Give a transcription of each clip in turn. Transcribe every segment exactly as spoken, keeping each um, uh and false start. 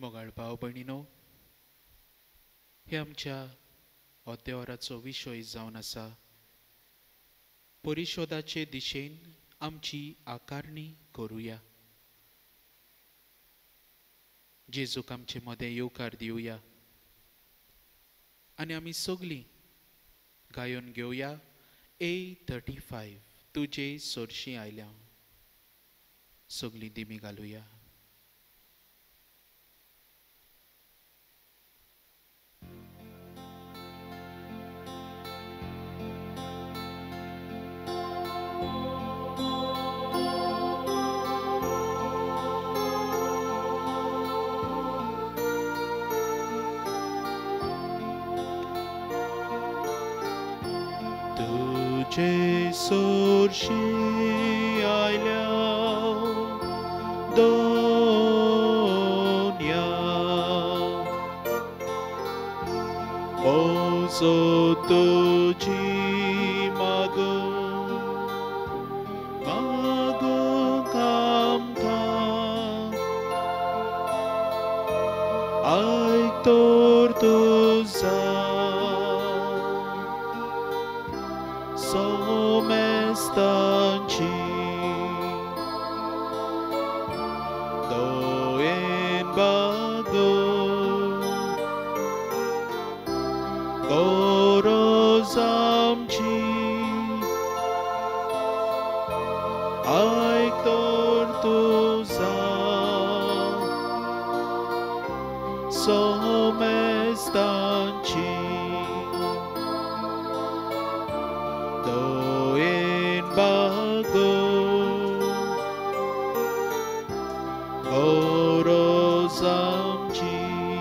मोगाळ भाव भयणीनो, हे आमच्या अध्यावराचो विशय जावन आसा परिशोधाचे दिशेन आमची आकारणी करुया. जेजूक आमचे मदें येवकार दिवया आनी आमी सगळीं गायन घेवया. ए थर्टी फायव तुजे सोरशीं आयल्या. सगळीं दिमी घालुया. तुजे सोरशीं आयल्या दोन्या ओजो तुजी मागूं मागूं आमकां आयतोर तुजा somestanci doen bago gorozamci aitor tuza somestanci bago gorozamci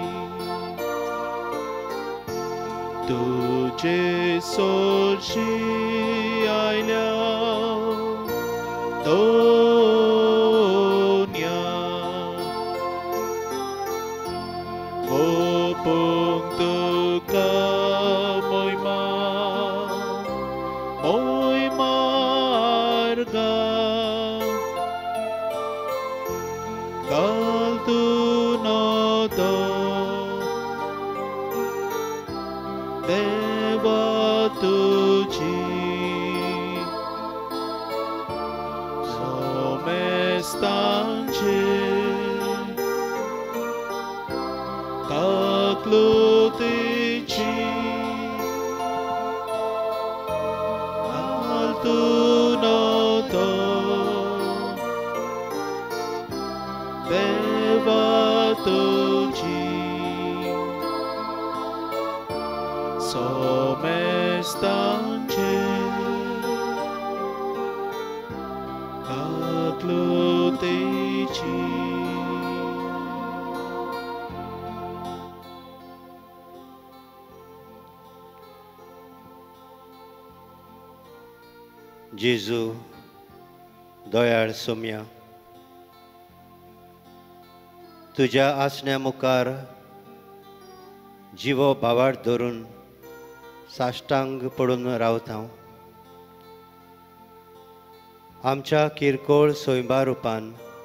तुजे सोरशीं आयल्या दोन्या ओपूंक तुका मोहिमा मोहिमा Kal tu nodo Deva tuji Somestanci Kaklutici Kal tu nodo Deva tuji somestanci kaklutici. जेजू दयाळ सोम्या, तुझ्या आसण्या मुखार जिवो भावार्थ धरून साश्टांग पडून रावता. आमच्या किरकोळ सोयंबा रुपान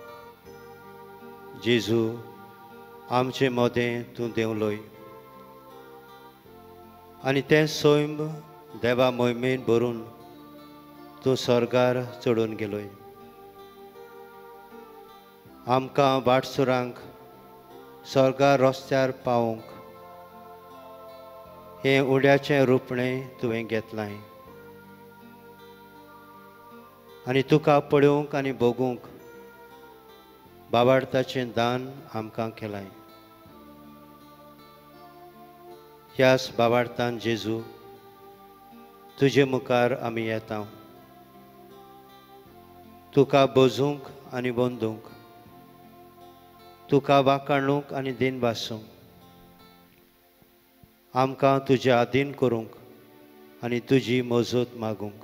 जेजू आमचे मोदें तूं देंवलोय आनी तें सोयंब देवा मोहिमेन भरून तूं स्वर्गार चडून गेलोय. आमकां वाटसुरांक स्वर्गार रस्त्यार पावोवंक हें उड्याचें रुपणें तुवें घेतलां आनी तुका पळोवंक आनी भोगूंक भावार्थाचें दान आमकां केलां. ह्याच भावार्थान जेजू तुजे मुखार आमी येता, तुका बोजूंक आनी वंदूंक, तुका वाखाणूंक आनी दिन भासूंक, आमकां तुजे आधीन करूंक आनी तुजी मजत मागूंक.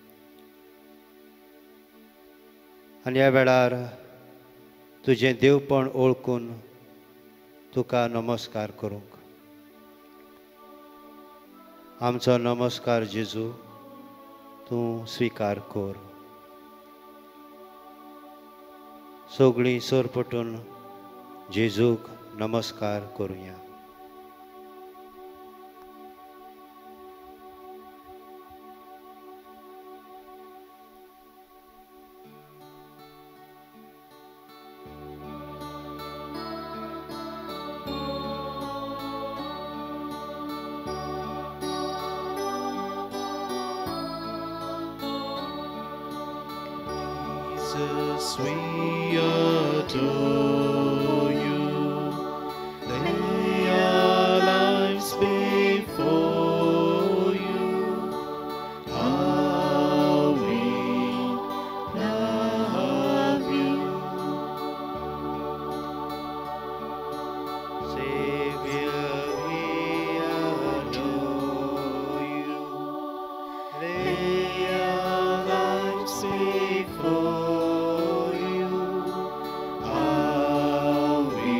आनी ह्या वेळार तुजें देवपण ओळखून तुका नमस्कार करूंक. आमचो नमस्कार जेजू तूं स्विकार कर. सगळीं सरपटून जेजूक नमस्कार करूया. Jesus, we adore you. Lay our lives before you. How we love you. Savior, we adore you. Lay our lives before you. How we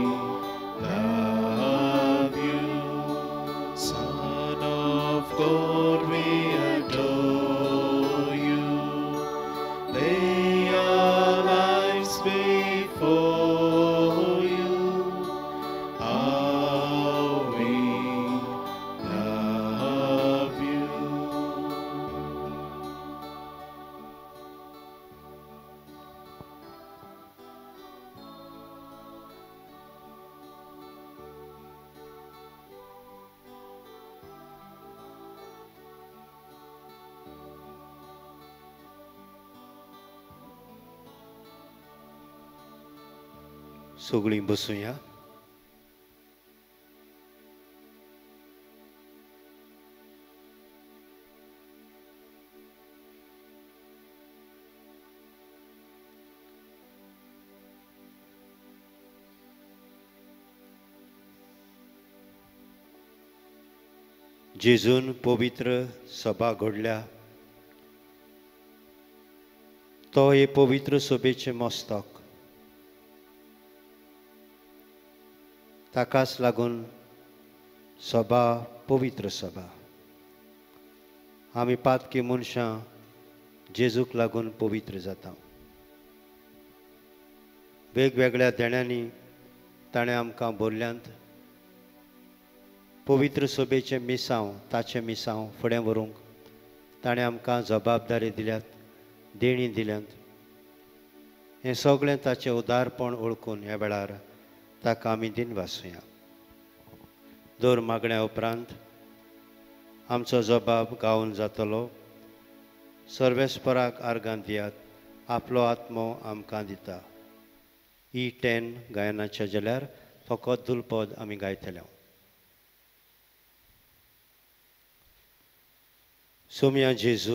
love you. Son of God, we adore you. Lay our lives before you. How we love you. सगळीं बसूया. जेजून पवित्र सभा घडल्या तो हे पवित्र सभेचे मस्तक. ताकाच लागून सभा पवित्र सभा. आमी पातकी मनशां जेजूक लागून पवित्र जाता. वेगवेगळ्या देण्यांनी ताणें आमकां भरल्यांत पवित्र सभेचें मिसांव ताचें मिसांव फुडें व्हरूंक ताणें आमकां जबाबदारी दिल्यात, देणी दिल्यात. हें सगळें ताचें उदारपण ओळखून ह्या वेळार ताका आमी दिन वासुया. दर मागण्या उपरांत आमचो जबाब गावून जातलो. सर्वेस्पराक आर्गां दियात, आपलो आत्मो आमकां दिता. ई टेन गायनाचें जाल्यार फकत दुलपद आमी गायतले. सोम्या जेजू,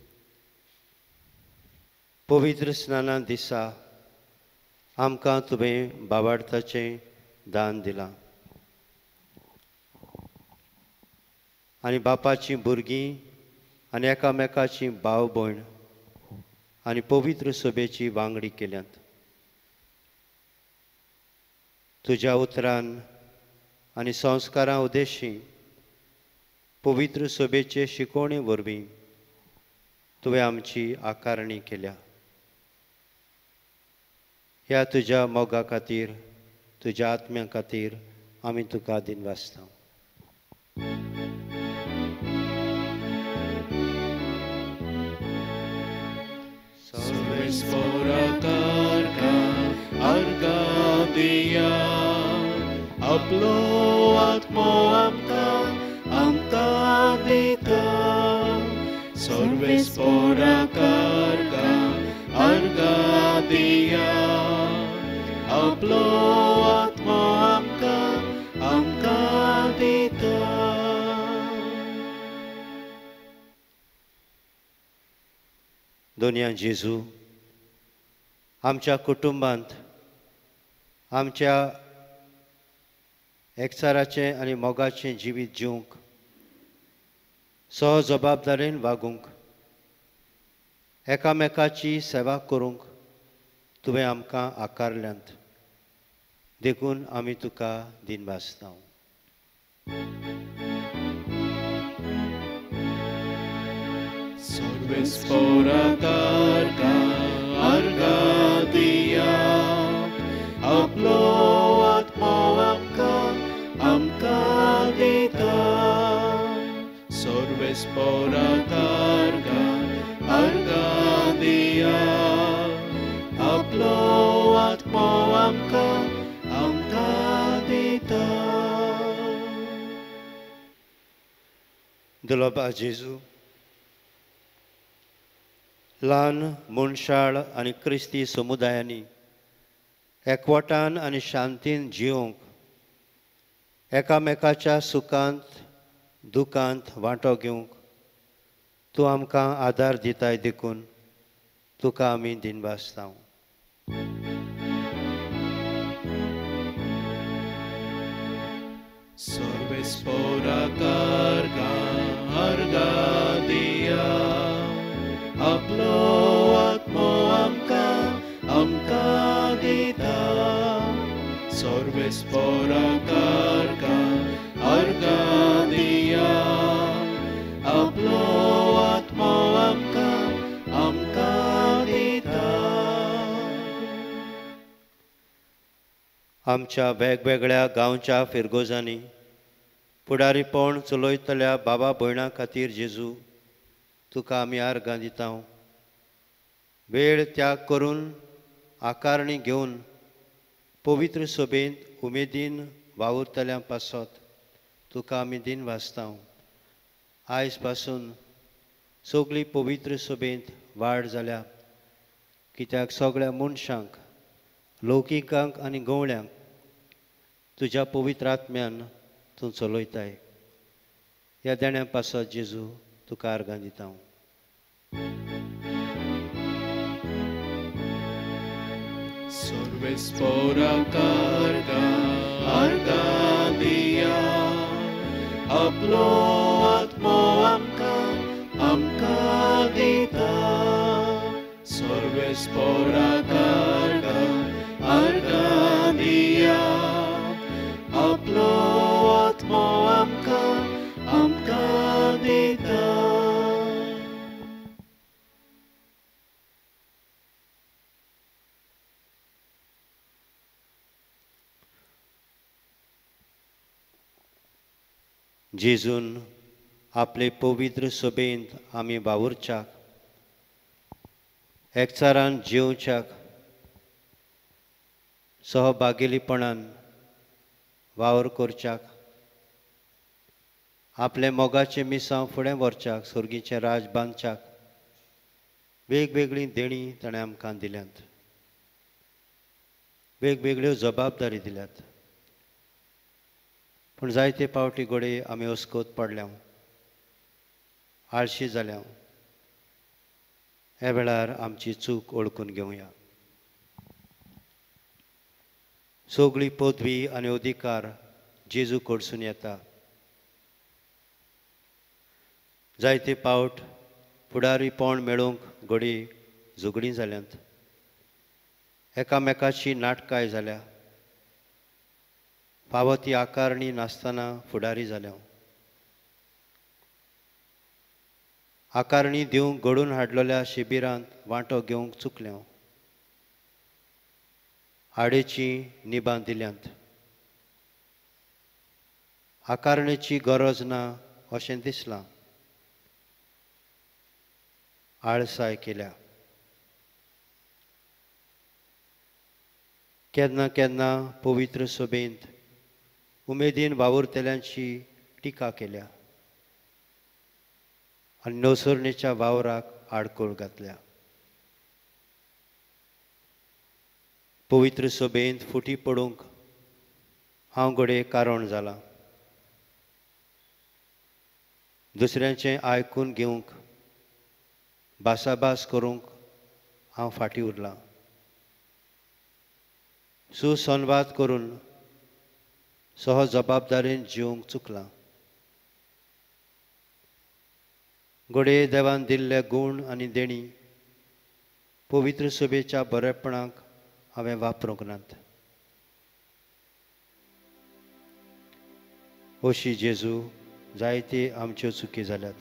पवित्र स्नाना दिसा आमकां तुवें बाबार्थाचें दान दिलां आनी बापाचीं भुरगीं आनी एकामेकाची भाव भयण आनी पवित्र सभेची वांगडी केल्यांत. तुज्या उतरान आनी संस्कारां उद्देशी पवित्र सभेचे शिकोवणे वरवीं तुवें आमची आकारणी केल्या. ह्या तुज्या मोगा खातीर, तुज्या आत्म्या खातीर आमी तुका दिन वाचता. आपलो आत्मो आमकां आमकां दिता. सर्वेस्पराक अर्गां दिया. आपलो आत्मो आमकां आमकां दिता. दोनया जेजू, आमच्या कुटुंबांत आमच्या एकचाराचें आनी मोगाचें जिवीत जिवंक सहजबाबदारेन वागूंक एकामेकाची सेवा करूंक तुवें आमकां आकारल्यांत. देखून आमी तुका दिन वाचता. सर्वेस्पराक अर्गां दिया. आपलो आत्मो Sorvespora carga arga dia Aplo atmo amka amka dita दुलोबा जेजू ल्हान मनशाळ आनी क्रिस्ती समुदायांनी एकवटान आनी शांतीन जिवंक एकामेकाच्या सुखांत दुखांत वांटो घेवंक तूं आमकां आदार दिताय देखून तुका आमी दिनवासतांव. Sorvespora carga arga dia Aplo atmo amka amka dita Sorvespora carga arga dia Aplo atmo amka amka dita आमच्या वेगवेगळ्या गांवच्या फिरगोजांनी फुडारीपण चलयतल्या बाबा भयणां खातीर जेजू तुका आमी आर्गां दितांव. वेळ त्याग करून आकारणी घेवन पवित्र सभेंत उमेदीन वावुरतल्यां पासत तुका आमी दिन वाचतांव. आयज पासून सगळी पवित्र सभेंत वाड जाल्या कित्याक सगळ्या मनशांक लौकिकांक आनी गवळ्यांक तुज्या पवित्र आत्म्यान तूं चलयताय. ह्या देण्या पासत जेजू तुका आर्गां दितांव. Sorvespora carga arga dia Aplo atmo amka amka dita Sorvespora carga arga dia Aplo atmo amka amka dita जेजून आपले पवित्र सभेंत आमी वावुरच्याक एकचारान जिवच्याक सहभागिलीपणान वावर करच्याक आपले मोगाचे मिसांव फुडें व्हरच्याक सुर्गीचें राज बांदच्याक वेगवेगळीं देणी ताणें आमकां दिल्यांत. वेगवेगळ्यो जबाबदारी दिल्यात. पूण जायते पावटी घोडे आमी हुस्कोत पडल्या आळशी जाल्या. ह्या वेळार आमची चूक ओळखून घेवया. सगळी पदवी आनी अधिकार जेजू कडसून येता. जायते पावट फुडारीपण मेळोवंक घोडी झगडीं जाल्यांत. एकामेकाची नाटकाय जाल्या. फावो ती आकारणी नासतना फुडारी जाल्या. आकारणी दिवंक घडून हाडलेल्या शिबिरांत वांटो घेवंक चुकल्या. आडेची निबां दिल्यांत. आकारणेची गरज ना अशें दिसलां. आळसाय केल्या. केन्ना केन्ना पवित्र सभेंत उमेदीन वावुरतल्यांची टिका केल्या आनी नवसरणेच्या वावराक आडकोळ घातल्या. पवित्र सभेंत फुटी पडूंक हांव घोडे कारण जालां. दुसऱ्यांचें आयकून घेवंक भासाभास करूंक हांव फाटीं उरलां. सुसंवाद करून सहज जबाबदारेन जिवंक चुकलां. घोडे देवान दिल्ले गूण आनी देणी पवित्र सभेच्या बरेपणाक हांवें वापरूंक नात. अशी जेजू जायते आमच्यो चुकी जाल्यात.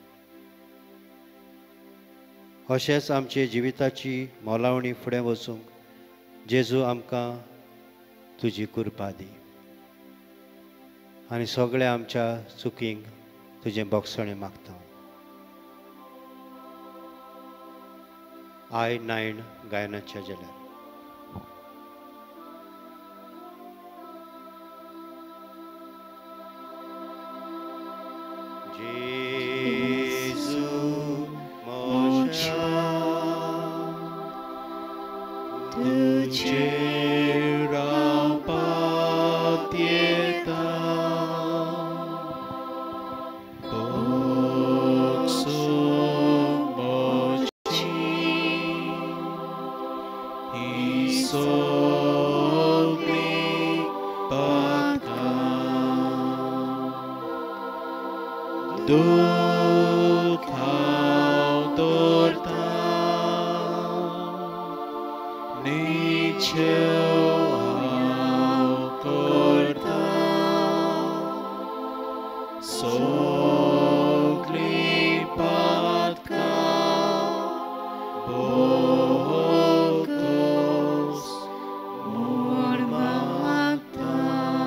अशेंच आमचे जिविताची मोलावणी फुडें वचूंक जेजू आमकां तुजी कृपा दी आनी सगळ्या आमच्या चुकींक तुजें बोगसणें मागता. आय नायण गायनाच्या जाल्यार जेजू मोच्या तुझे रावपाक येता बोगसूंक मोची ही सगळी पातकां दूख हांव दवरतां निचेव हांव करतां सगळी पातकां बोगोस म्हूण मागतां.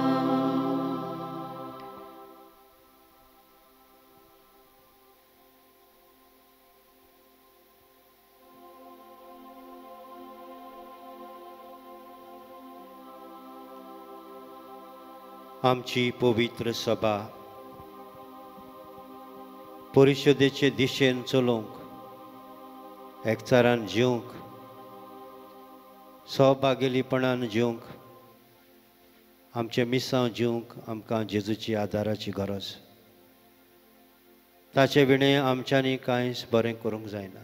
आमची पवित्र सभा परिशदेचे दिशेन चलोवंक एकचारान जिवंक सहभागिलीपणान जिवंक आमचे मिसांव जिवंक आमकां जेजूची आदाराची गरज. ताचे विणे आमच्यांनी कांयच बरें करूंक जायना.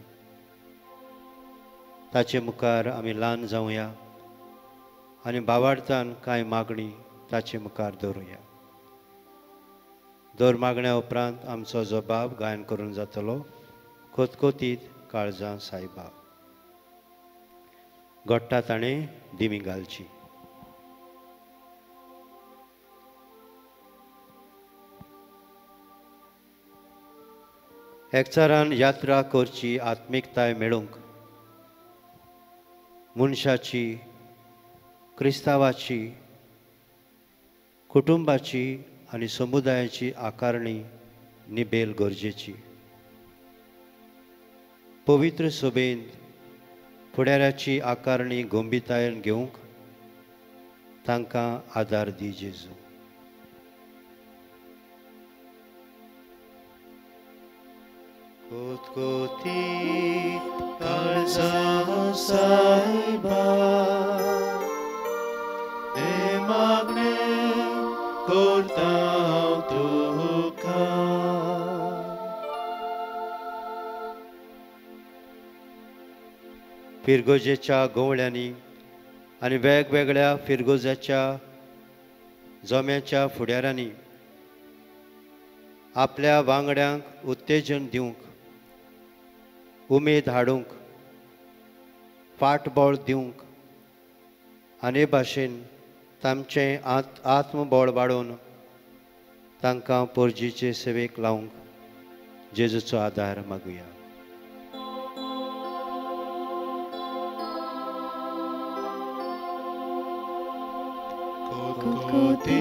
ताचे मुखार आमी ल्हान जावया आनी भावार्थान कांय मागणी ताचे मुखार दवरुया. दर मागण्या उपरांत आमचो जबाब गायन करून जातलो कोतकोतीत काळजां सायबा. घोट्टा ताणें दिमी घालची. एकचारान यात्रा करची आत्मिकताय मेळूंक मनशाची क्रिस्तांवाची कुटुंबाची आनी समुदायाची आकारणी निबेल गरजेची. पवित्र सभेंत फुडाऱ्याची आकारणी गंभीरतायेन घेवंक तांकां आदार दी जेजू. कोतकोती काळजां सायबा हे मागणे करता तुका. फिरगोजेच्या गवळ्यांनी आनी वेगवेगळ्या फिरगोजाच्या जम्याच्या फुडाऱ्यांनी आपल्या वांगड्यांक उत्तेजन दिवंक उमेद हाडूंक फाटबळ दिवंक आनी भाशेन तांचें आत आत्मबळ वाडोवन तांकां पोरजीचे सेवेक लावंक जेजूचो आदार मागुया. कोतकोती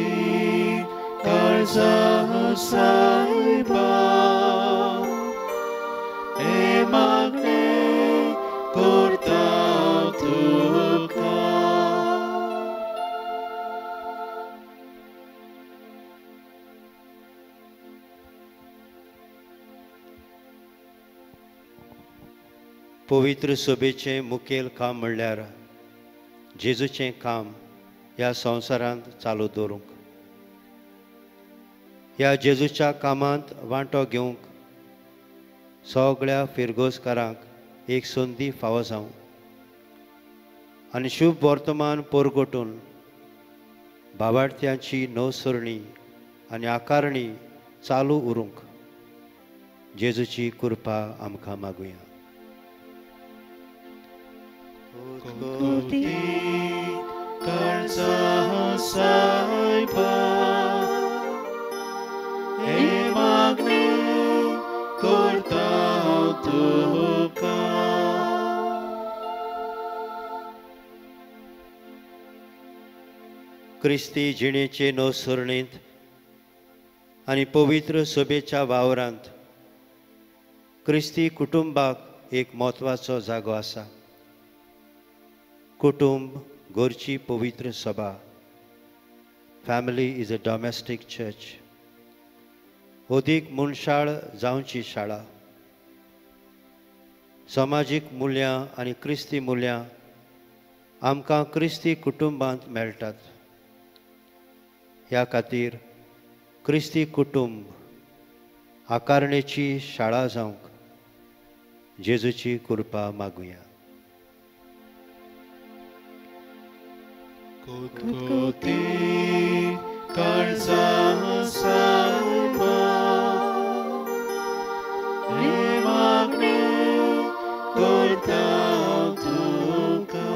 काळजां सायबा हे मागणे करता तुका. पवित्र सभेचें मुखेल काम म्हणल्यार जेजूचें काम ह्या संवसारांत चालू दवरूंक. ह्या जेजूच्या कामांत वांटो घेवंक सगळ्या फिरगोजकारांक एक संदी फावो जावं आनी शुभ वर्तमान पोरगोटून भावार्थ्यांची नवसरणी आनी आकारणी चालू उरूंक जेजूची कृपा आमकां मागुया. कोतकोती काळजां सायबा हे मागणे करता तुका. क्रिस्ती जिणेचे नवसरणेंत आनी पवित्र सभेच्या वावरांत क्रिस्ती कुटुंबाक एक म्हत्वाचो जागो आसा. कुटुंब गोरची पवित्र सभा. Family is a domestic church. ओदीक मनशाळ जावची शाळा. समाजीक मुल्यां आनी क्रिस्ती मुल्यां आमकां क्रिस्ती कुटुंबांत मेळटात. ह्या खातीर क्रिस्ती कुटुंब आकारणेची शाळा जावंक जेजूची कृपा मागुया. कोतकोती काळजा सारपा हे मागणे करता तुका.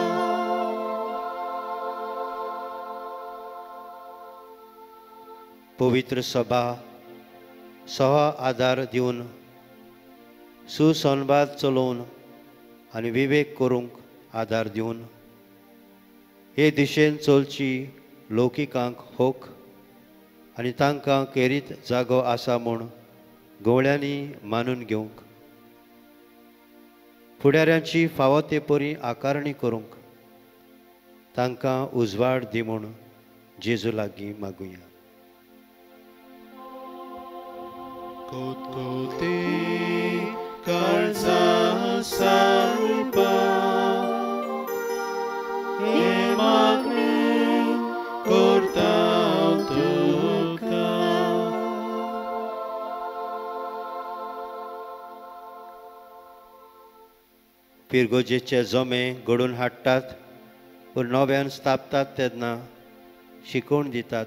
पवित्र सभा सहा आदार दिवन सुसंवाद चलोवन आनी विवेक करूंक आदार दिवन हे दिशेन चलची लौकिकांक होक आनी तांकां केरीत जागो आसा म्हूण गवळ्यांनी मानून घेवंक फुडाऱ्यांची फावो ते परी आकारणी करूंक तांकां उजवाड दी म्हूण जेजू लागीं मागुया. कोतकोती काळजा सारपा हे मागणे करता तुका. पिरगोजेचे जोमे घडोवन हाडटात व नव्यान स्थापतात तेन्ना शिकोवण दितात.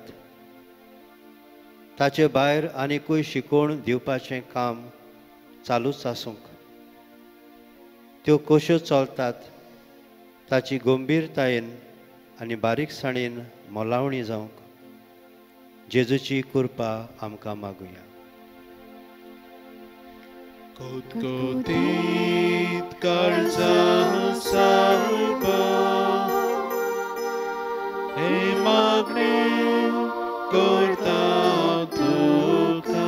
ताचे भायर आनिकूय शिकोवण दिवपाचें काम चालूच आसूंक. त्यो कश्यो चलतात ताची गंभीरतायेन आनी बारीकसाणेन मोलावणी जावंक जेजूची कृपा आमकां मागुया. कोतकोती काळजा सारपा हे मागणे करता तुका.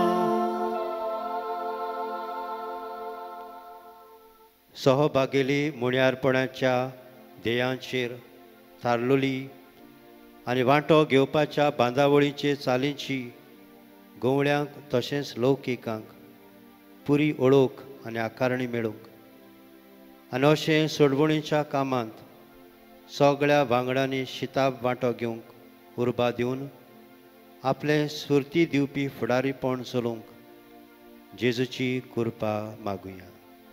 सहभागेली मुण्यारपणाच्या ध्येयांचेर थारलोली आनी वांटो घेवपाच्या बांदावळीचे चालींची गवळ्यांक तशेंच लौकिकांक पुरी ओळख आनी आकारणी मेळूंक आनी अशें सोडवणीच्या कामांत सगळ्या वांगड्यांनी शिताब वांटो घेवंक उर्बा दिवन आपलें सुरती दिवपी फुडारीपण चलोवंक जेजूची कृपा मागुया.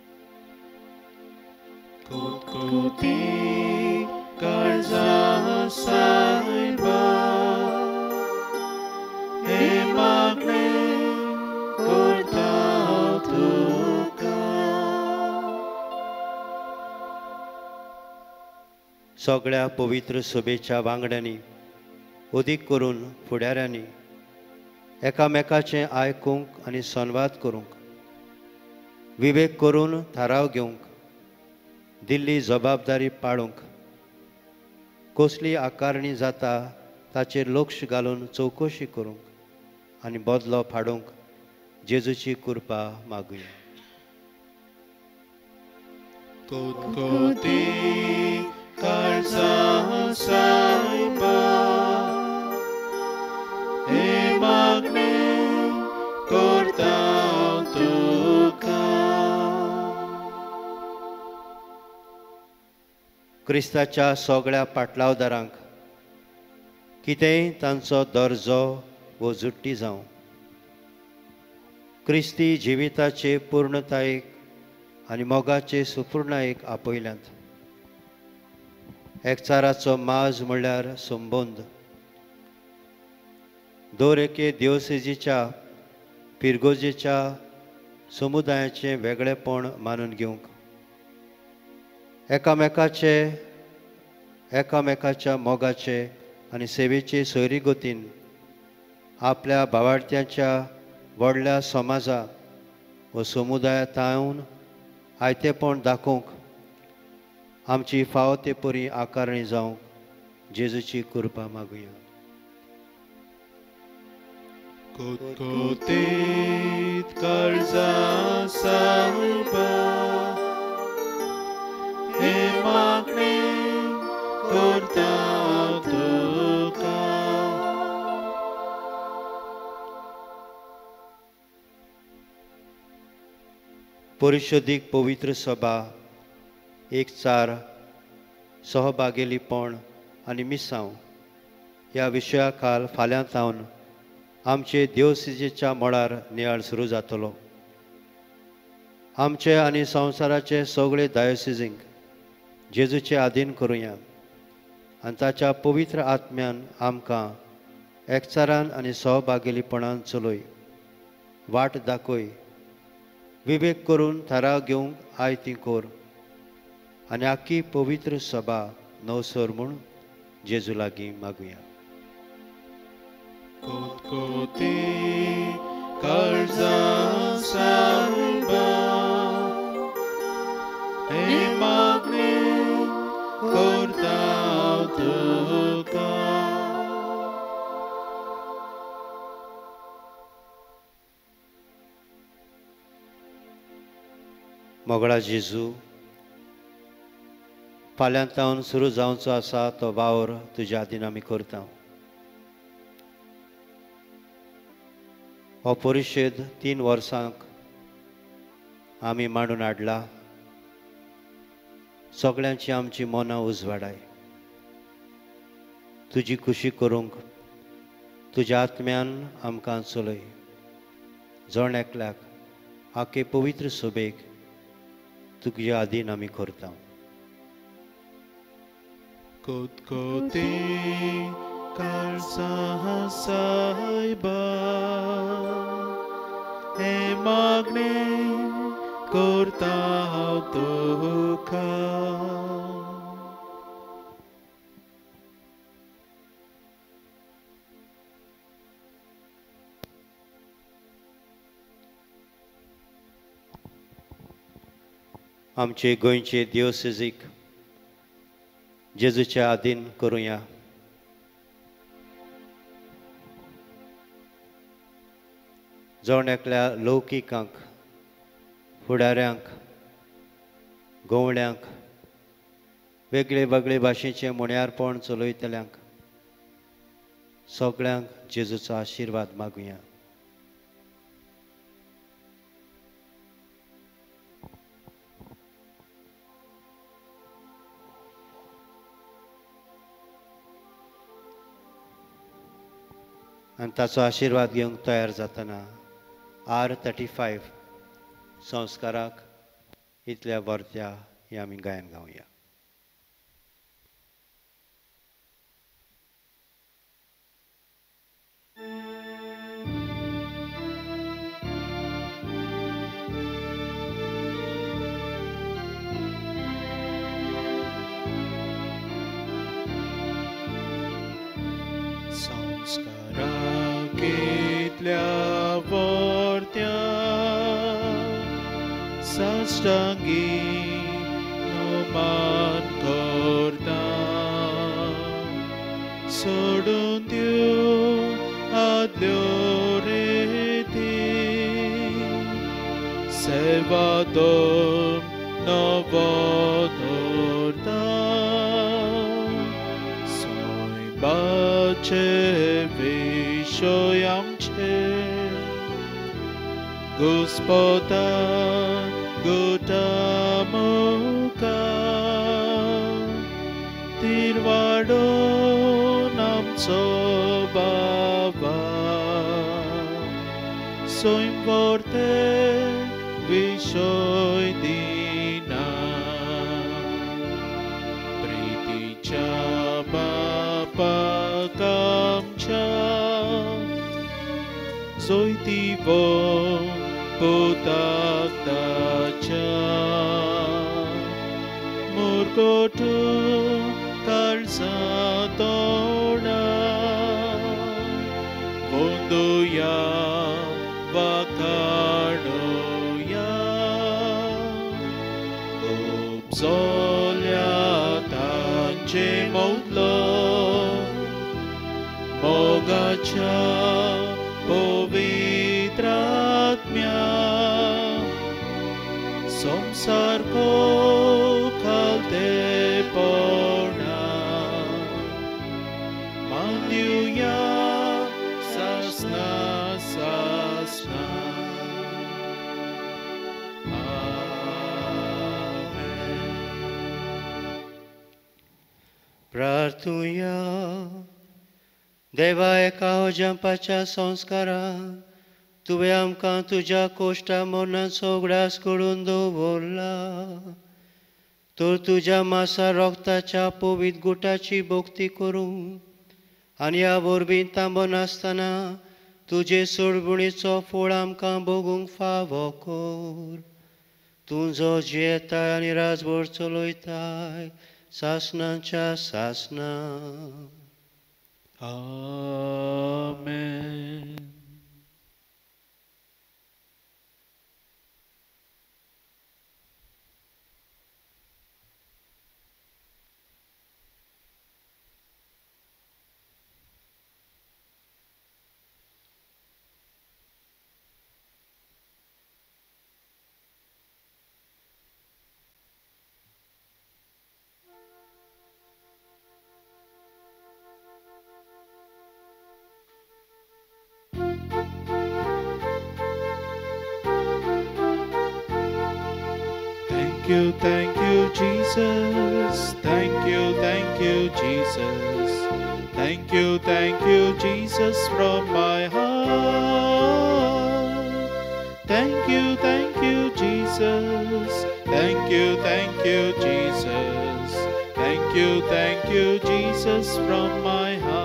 कोतकोती काळजा सारपा हे मागणे करता तुका. सगळ्या पवित्र सभेच्या वांगड्यांनी ओदीक करून फुडाऱ्यांनी एकामेकाचें आयकूंक आनी संवाद करूंक विवेक करून थाराव घेवंक दिल्ली जबाबदारी पाळूंक कसली आकारणी जाता ताचेर लक्ष घालून चवकशी करूंक आनी बदलो फाडूंक जेजूची कृपा मागुया. कोतकोती काळजा सारपा हे मागणे करता तुका. क्रिस्ताच्या सगळ्या पाटलावदारांक कितेंय तांचो दर्जो वो जुट्टी जावं क्रिस्ती जिविताचे पूर्णतायेक आनी मोगाचे सुपूर्णायेक आपयल्यांत. एकचाराचो माज म्हणल्यार संबंद दर एके दिवसेजीच्या पिरगोजेच्या समुदायाचें वेगळेपण मानून घेवंक एकामेकाचे एकामेकाच्या मोगाचे आनी सेवेचे सोयरीगतीन आपल्या भावार्थ्यांच्या व्हडल्या समाजा व समुदायातावन आयतेपण दाखोवंक आमची फावो ते परी आकारणी जावंक जेजूची कृपा मागुया. कोतकोतीत काळजा सारपा परिशोधीक पवित्र सभा एक चार सहभागेलीपण आनी मिसांव ह्या विशया खाल फाल्यां तावन आमचे देवसिजेच्या मळार नियाळ सुरू जातलो. आमचे आनी संवसाराचे सगळे डायोसिजींक जेजूचे आधीन करुया आनी ताच्या पवित्र आत्म्यान आमकां एकचारान आनी सहभागेलीपणान चलय, वाट दाखय, विवेक करून थाराव घेवंक आयती कोर आनी आख्खी पवित्र सभा नवसर म्हूण जेजू लागीं मागुया. कोतकोते काळजा सारबा हे मागणे करता तुका. मोगळा जेजू, फाल्यां तावन सुरू जावचो आसा तो वावर तुज्या आदीन आमी करता. हो परिशद तीन वर्सांक आमी मांडून हाडला. सगळ्यांची आमची मनां उजवाडाय. तुजी खुशी करूंक तुज्या आत्म्यान आमकां चलय. जण एकल्याक आखे पवित्र सभेक तुज्या आदीन आमी करता. कोतकोते काळजा सायबा हे मागणे करता तुका. आमचे गोंयचे देवसिजीक जेजूच्या आधीन करुया. जण एकल्या लौकिकांक, फुडाऱ्यांक, गवळ्यांक, वेगळे वेगळे भाशेचे मुण्यारपण चलयतल्यांक सगळ्यांक जेजूचो आशिर्वाद मागुया. आनी ताचो आशिर्वाद घेवंक तयार जातना आर थर्टी फायव संस्काराक इतल्या वर्त्या हे आमी गायन गावया. संस्काराकितल्या वर्त्या साष्टांगी नमन करता. सोडून दिवं आदल्यो रिती सेवा दोन नवो धरता. सैमाचे विशय आमचे Gospoda Gotamuka Tirvado Namso Baba Soim Vorte Vishoy Dina Priticha Baba Kamcha Zoitivo Potatacha Murkotu Kalsatona Vondoya Vakanoya Obsolya Tanche Moutlo Mogacha Povitratmya Samsarko Kalte Porna Mandyuya Sasna Sasna तुया देवा एका जंपाच्या संस्कारान तुवें आमकां तुज्या कोश्टा मरणान सगळ्यास करून दवरला तर तुज्या मासा रोगताच्या पवित्र गुटाची भोक्ती करूं आनी ह्या वरवीं तांबन आसतना तुजे सोडबुणीचो फळ आमकां भोगूंक फावो कर तूं जो जियेताय आनी Rajbhar चलयताय सासणाच्या सासणा Amen. Thank you, thank you, Jesus. Thank you, thank you, Jesus. Thank you, thank you, Jesus, from my heart. Thank you, thank you, Jesus. Thank you, thank you, Jesus. Thank you, thank you, Jesus, from my heart.